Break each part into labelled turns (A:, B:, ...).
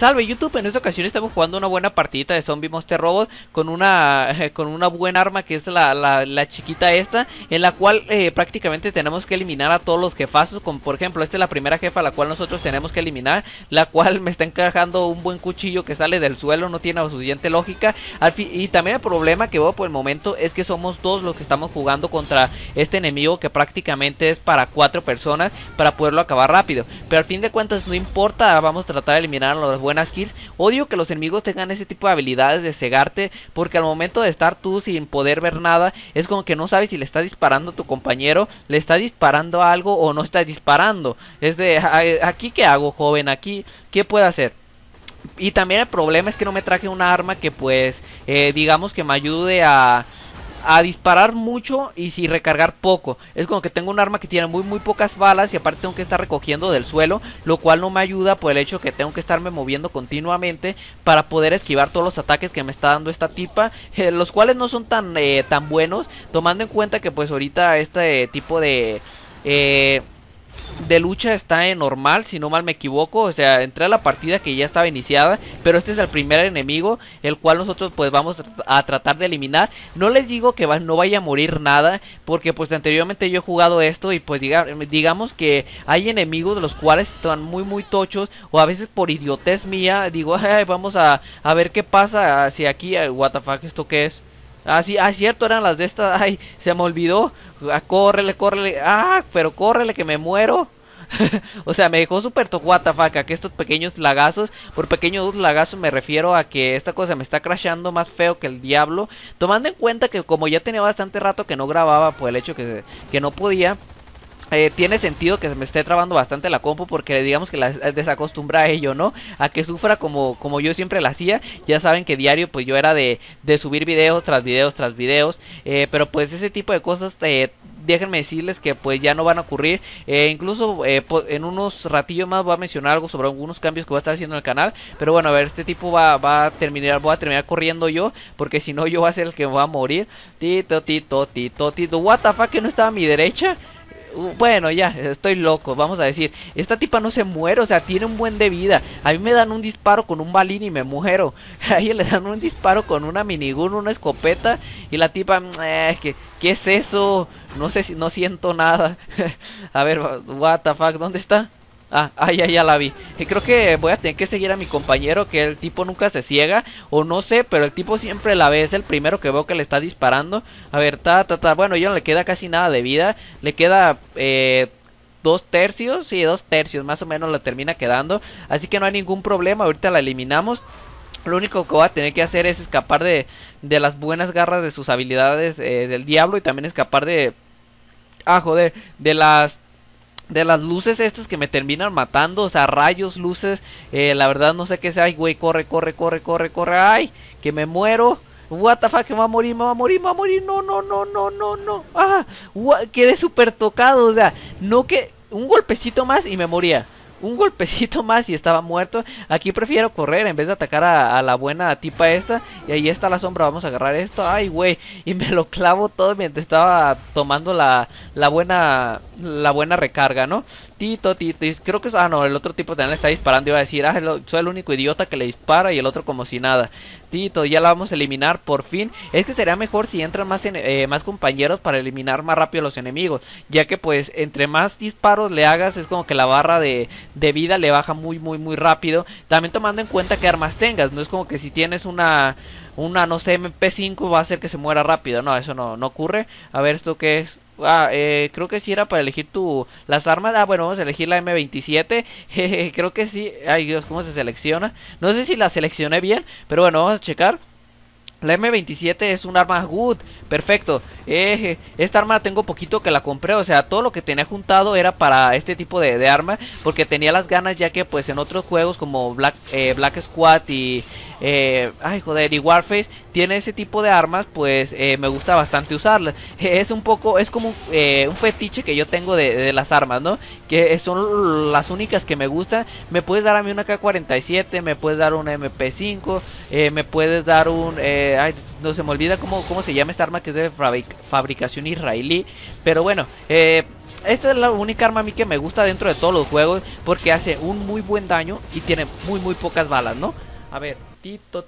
A: Salve YouTube, en esta ocasión estamos jugando una buena partidita de Zombie Monster Robot con una buena arma que es la chiquita esta, en la cual prácticamente tenemos que eliminar a todos los jefazos, como por ejemplo esta es la primera jefa a la cual nosotros tenemos que eliminar, la cual me está encajando un buen cuchillo que sale del suelo, no tiene suficiente lógica. Y también el problema que veo por el momento es que somos dos los que estamos jugando contra este enemigo, que prácticamente es para 4 personas para poderlo acabar rápido, pero al fin de cuentas no importa, vamos a tratar de eliminar las buenas kills. Odio que los enemigos tengan ese tipo de habilidades de cegarte, porque al momento de estar tú sin poder ver nada, es como que no sabes si le está disparando a tu compañero, le está disparando algo o no está disparando. Es de, aquí qué hago, joven, aquí qué puedo hacer. Y también el problema es que no me traje una arma que pues digamos que me ayude a disparar mucho y si recargar poco. Es como que tengo un arma que tiene muy pocas balas y aparte tengo que estar recogiendo del suelo, lo cual no me ayuda por el hecho que tengo que estarme moviendo continuamente para poder esquivar todos los ataques que me está dando esta tipa, los cuales no son tan buenos, tomando en cuenta que pues ahorita este tipo de lucha está en normal, si no mal me equivoco. O sea, entré a la partida que ya estaba iniciada, pero este es el primer enemigo, el cual nosotros pues vamos a tratar de eliminar. No les digo que no vaya a morir nada, porque pues anteriormente yo he jugado esto y pues digamos que hay enemigos de los cuales están muy tochos, o a veces por idiotez mía digo, vamos a ver qué pasa, si aquí, what the fuck, ¿esto qué es? Sí, cierto, eran las de estas. Ay, se me olvidó. Córrele. Pero córrele que me muero. O sea, me dejó súper what the fuck, que estos pequeños lagazos. Por pequeños lagazos me refiero a que esta cosa me está crashando más feo que el diablo. Tomando en cuenta que como ya tenía bastante rato que no grababa por el hecho que no podía, tiene sentido que se me esté trabando bastante la compu, porque digamos que la desacostumbra a ello, ¿no? A que sufra como yo siempre la hacía. Ya saben que diario pues yo era de subir videos tras videos, pero pues ese tipo de cosas, déjenme decirles que pues ya no van a ocurrir. Incluso en unos ratillos más voy a mencionar algo sobre algunos cambios que voy a estar haciendo en el canal. Pero bueno, a ver, este tipo voy a terminar corriendo yo, porque si no yo voy a ser el que va a morir. Tito, what the fuck, que no estaba a mi derecha. Bueno, ya, estoy loco, vamos a decir. Esta tipa no se muere, o sea, tiene un buen de vida. A mí me dan un disparo con un balín y me muero. A ella le dan un disparo con una minigun, una escopeta. Y la tipa, ¿qué es eso? No sé si no siento nada. A ver, what the fuck, ¿dónde está? Ya la vi. Creo que voy a tener que seguir a mi compañero, que el tipo nunca se ciega, o no sé, pero el tipo siempre la ve. Es el primero que veo que le está disparando. A ver, bueno, ya no le queda casi nada de vida. Le queda 2 tercios, sí, 2 tercios más o menos le termina quedando. Así que no hay ningún problema, ahorita la eliminamos. Lo único que voy a tener que hacer es escapar de las buenas garras de sus habilidades del diablo. Y también escapar de las luces estas que me terminan matando. O sea, rayos, luces, la verdad no sé qué sea. Ay, güey, corre. Ay, que me muero. What the fuck, me va a morir. No. Quedé súper tocado. O sea, no, que un golpecito más y me moría. Un golpecito más y estaba muerto. Aquí prefiero correr en vez de atacar a la buena tipa esta. Y ahí está la sombra, vamos a agarrar esto. Ay, güey, y me lo clavo todo mientras estaba tomando la buena recarga, ¿no? Tito, y creo que no, el otro tipo también le está disparando. Iba a decir, soy el único idiota que le dispara. Y el otro como si nada. Tito, ya la vamos a eliminar por fin. Es que sería mejor si entran más compañeros para eliminar más rápido a los enemigos, ya que pues entre más disparos le hagas, es como que la barra de vida le baja muy rápido. También tomando en cuenta qué armas tengas. No es como que si tienes una no sé, MP5 va a hacer que se muera rápido. No, eso no ocurre. A ver, ¿esto qué es? Creo que sí era para elegir las armas. Bueno, vamos a elegir la M27. Creo que sí. Ay, Dios, ¿cómo se selecciona? No sé si la seleccioné bien, pero bueno, vamos a checar. La M27 es un arma good, perfecto. Esta arma tengo poquito que la compré, o sea, todo lo que tenía juntado era para este tipo de arma, porque tenía las ganas, ya que pues en otros juegos como Black Squad y Ay, joder, y Warface tiene ese tipo de armas, pues me gusta bastante usarlas. Es un poco, es como un fetiche que yo tengo de las armas, ¿no? Que son las únicas que me gustan. Me puedes dar a mí una K-47, me puedes dar una MP5, me puedes dar un... ay, no se me olvida cómo se llama esta arma, que es de fabricación israelí. Pero bueno, esta es la única arma a mí que me gusta dentro de todos los juegos, porque hace un muy buen daño y tiene muy pocas balas, ¿no? A ver, tito.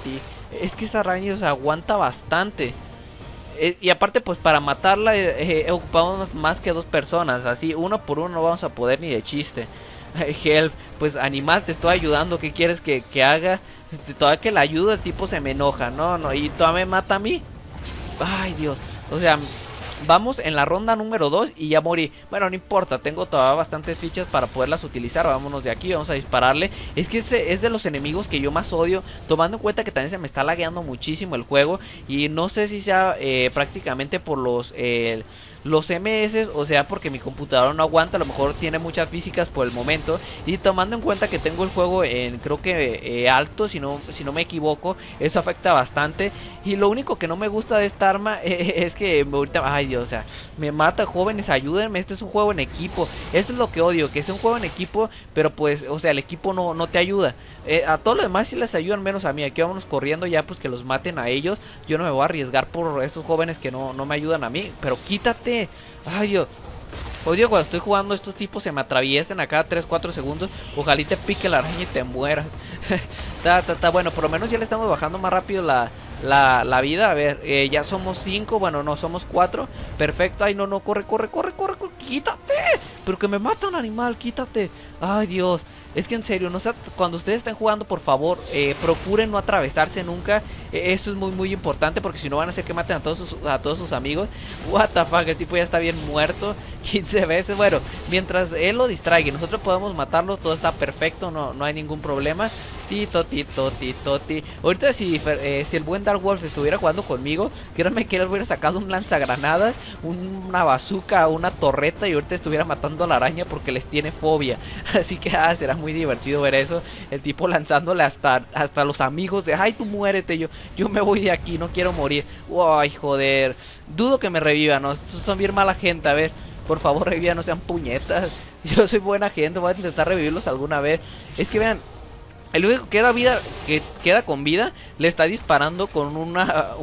A: Es que esta araña se aguanta bastante. Y aparte, pues para matarla ocupamos más que 2 personas. Así, uno por uno no vamos a poder ni de chiste. Help, pues animal, te estoy ayudando. ¿Qué quieres que haga? Todavía que la ayuda, el tipo se me enoja. No, y todavía me mata a mí. Ay, Dios. O sea, vamos en la ronda número 2 y ya morí. Bueno, no importa, tengo todavía bastantes fichas para poderlas utilizar. Vámonos de aquí, vamos a dispararle. Es que este es de los enemigos que yo más odio, tomando en cuenta que también se me está lagueando muchísimo el juego. Y no sé si sea prácticamente por los MS, o sea, porque mi computadora no aguanta. A lo mejor tiene muchas físicas por el momento. Y tomando en cuenta que tengo el juego en, creo que alto, si no me equivoco, eso afecta bastante. Y lo único que no me gusta de esta arma es que ahorita, ay Dios, o sea, me mata. Jóvenes, ayúdenme, este es un juego en equipo. Eso es lo que odio, que es un juego en equipo, pero pues, o sea, el equipo no te ayuda. A todos los demás sí les ayudan, menos a mí. Aquí vámonos corriendo ya, pues que los maten a ellos. Yo no me voy a arriesgar por esos jóvenes que no me ayudan a mí. Pero quítate. Ay Dios. Odio cuando estoy jugando, estos tipos se me atraviesen a cada 3-4 segundos. Ojalá y te pique la araña y te mueras. Bueno, por lo menos ya le estamos bajando más rápido la vida. A ver, ya somos 5, bueno, no, somos 4. Perfecto, ay, no, corre, quítate. Pero que me matan, animal, quítate. Ay, Dios. Es que en serio, no sé, cuando ustedes estén jugando, por favor, procuren no atravesarse nunca. Esto es muy importante, porque si no van a hacer que maten a todos sus amigos. What the fuck, el tipo ya está bien muerto 15 veces. Bueno, mientras él lo distraiga y nosotros podamos matarlo, todo está perfecto, no hay ningún problema. Tito. Ahorita si el buen Dark Wolf estuviera jugando conmigo, créanme que él hubiera sacado un lanzagranadas, una bazooka, una torreta, y ahorita estuviera matando a la araña porque les tiene fobia. Así que será muy divertido ver eso. El tipo lanzándole hasta los amigos de, ay, tú muérete, yo me voy de aquí, no quiero morir. Ay, joder. Dudo que me revivan, ¿no? Son bien mala gente. A ver, por favor, revivan, no sean puñetas. Yo soy buena gente, voy a intentar revivirlos alguna vez. Es que vean, el único que queda con vida le está disparando con una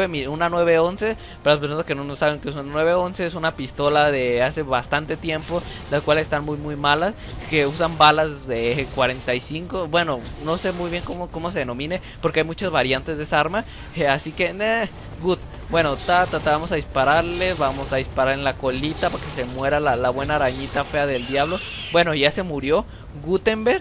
A: 911. Para las personas que no saben que es una 911, es una pistola de hace bastante tiempo, las cuales están muy malas, que usan balas de 45. Bueno, no sé muy bien cómo se denomine, porque hay muchas variantes de esa arma. Así que, good. Bueno, vamos a dispararle, vamos a disparar en la colita para que se muera la buena arañita fea del diablo. Bueno, ya se murió Gutenberg.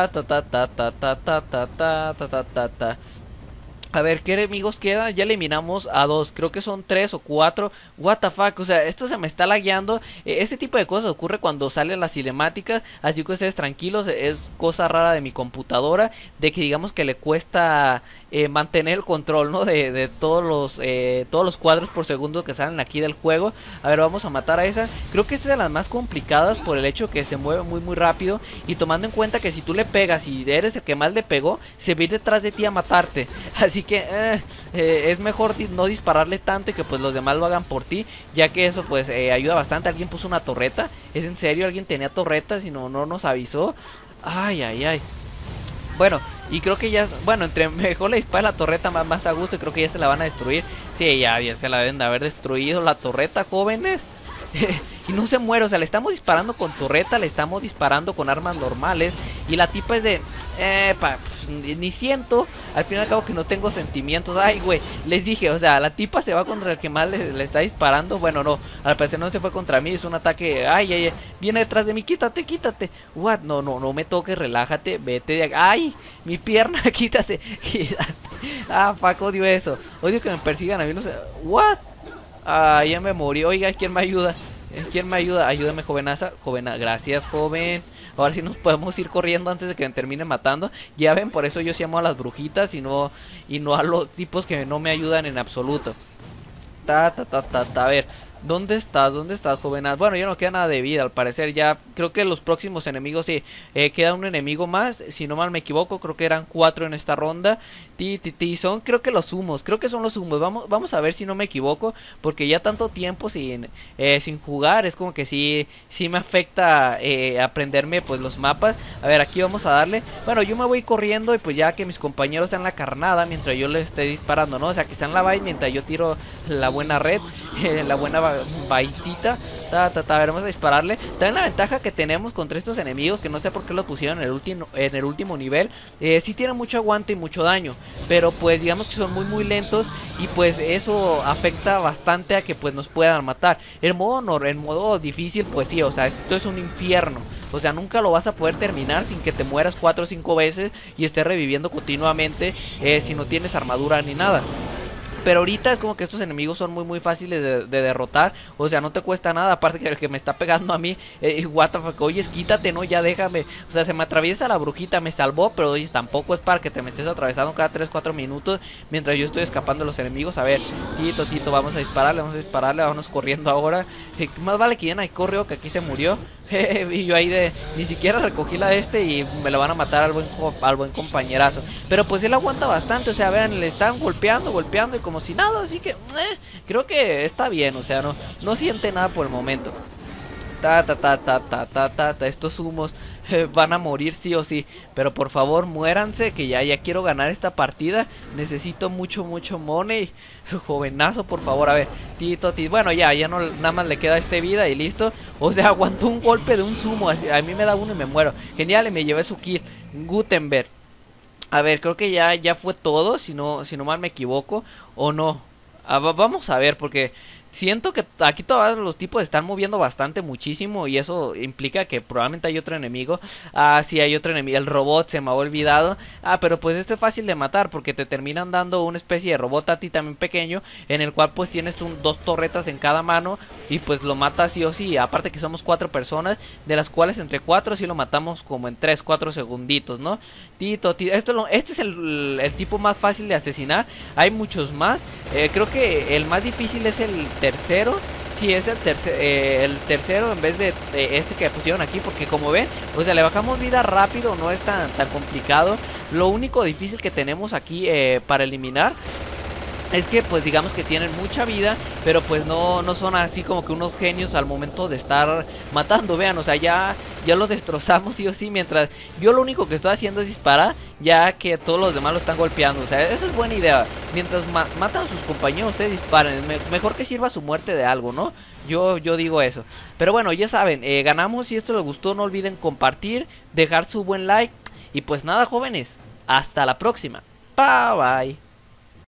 A: A ver, ¿qué enemigos quedan? Ya eliminamos a 2, creo que son 3 o 4. What the fuck, o sea, esto se me está lagueando. Este tipo de cosas ocurre cuando salen las cinemáticas, así que ustedes tranquilos. Es cosa rara de mi computadora, de que digamos que le cuesta mantener el control, ¿no? De todos los cuadros por segundo que salen aquí del juego. A ver, vamos a matar a esa. Creo que esta es de las más complicadas por el hecho que se mueve muy rápido, y tomando en cuenta que si tú le pegas y eres el que más le pegó, se va a ir detrás de ti a matarte. Así que es mejor no dispararle tanto y que pues los demás lo hagan por ti, ya que eso pues ayuda bastante. Alguien puso una torreta, es en serio, alguien tenía torretas y no nos avisó. Ay. Bueno, y creo que ya, bueno, entre mejor le dispara la torreta más a gusto, y creo que ya se la van a destruir. Sí, ya se la deben de haber destruido la torreta, jóvenes. Y no se muere, o sea, le estamos disparando con torreta, le estamos disparando con armas normales, y la tipa es de, ni siento, al fin y al cabo que no tengo sentimientos. Ay, güey, les dije, o sea, la tipa se va contra el que más le está disparando. Bueno, no, al parecer no se fue contra mí, es un ataque. Ay, viene detrás de mí, quítate. What, no me toques, relájate, vete de aquí. Ay, mi pierna, quítate. Fuck, odio eso, odio que me persigan a mí, no sé, what. Ya me morí. Oiga, ¿quién me ayuda? Ayúdame, jovenaza. Gracias, joven. Ahora sí nos podemos ir corriendo antes de que me termine matando. Ya ven, por eso yo sí amo a las brujitas y no a los tipos que no me ayudan en absoluto. A ver, ¿Dónde estás? ¿Dónde estás, jovenas? Bueno, ya no queda nada de vida, al parecer. Ya creo que los próximos enemigos sí. Queda un enemigo más. Si no mal me equivoco, creo que eran 4 en esta ronda. Son creo que los humos. Creo que son los humos. Vamos a ver si no me equivoco. Porque ya tanto tiempo sin jugar. Es como que sí me afecta aprenderme pues los mapas. A ver, aquí vamos a darle. Bueno, yo me voy corriendo. Y pues ya que mis compañeros están en la carnada. Mientras yo les esté disparando, ¿no? O sea, que están en la base mientras yo tiro la buena red. La buena baitita. A ver, vamos a dispararle. También la ventaja que tenemos contra estos enemigos, que no sé por qué lo pusieron en el último nivel, sí tienen mucho aguante y mucho daño, pero pues digamos que son muy lentos, y pues eso afecta bastante a que pues nos puedan matar. En modo difícil, pues sí, o sea, esto es un infierno. O sea, nunca lo vas a poder terminar sin que te mueras 4 o 5 veces y estés reviviendo continuamente si no tienes armadura ni nada. Pero ahorita es como que estos enemigos son muy fáciles de derrotar. O sea, no te cuesta nada. Aparte que el que me está pegando a mí, what the fuck, oye, quítate, no, ya déjame. O sea, se me atraviesa la brujita, me salvó. Pero oye, tampoco es para que te me estés atravesando cada 3-4 minutos mientras yo estoy escapando de los enemigos. A ver, Tito, vamos a dispararle, vámonos corriendo ahora. Más vale que ya no hay correo, que aquí se murió. Y yo ahí ni siquiera recogí la de este y me lo van a matar al buen compañerazo. Pero pues él aguanta bastante, o sea, vean, le están golpeando y como si nada, así que creo que está bien, o sea, no siente nada por el momento. Estos humos van a morir sí o sí. Pero por favor, muéranse, que ya quiero ganar esta partida. Necesito mucho money. Jovenazo, por favor, a ver. Tito. Bueno, ya no, nada más le queda este vida y listo. O sea, aguantó un golpe de un sumo. Así, a mí me da uno y me muero. Genial, y me llevé su kill. Gutenberg. A ver, creo que ya fue todo, si no mal me equivoco. O no. Vamos a ver, porque siento que aquí todos los tipos están moviendo muchísimo, y eso implica que probablemente hay otro enemigo. Sí, hay otro enemigo, el robot, se me ha olvidado. Pero pues este es fácil de matar, porque te terminan dando una especie de robot a ti también pequeño, en el cual pues tienes dos torretas en cada mano, y pues lo matas sí o sí. Aparte que somos 4 personas, de las cuales entre 4 sí lo matamos como en 3-4 segunditos, ¿no? Tito, este es el tipo más fácil de asesinar. Hay muchos más. Creo que el más difícil es el tercero. Sí, es el tercero en vez de este que pusieron aquí. Porque como ven, o sea, le bajamos vida rápido, no es tan complicado. Lo único difícil que tenemos aquí para eliminar es que pues digamos que tienen mucha vida, pero pues no son así como que unos genios al momento de estar matando. Vean, o sea, ya los destrozamos sí o sí, mientras yo lo único que estoy haciendo es disparar, ya que todos los demás lo están golpeando. O sea, esa es buena idea. Mientras matan a sus compañeros, ustedes disparen. Mejor que sirva su muerte de algo, ¿no? Yo digo eso. Pero bueno, ya saben, ganamos. Si esto les gustó, no olviden compartir, dejar su buen like. Y pues nada, jóvenes, hasta la próxima. Bye bye.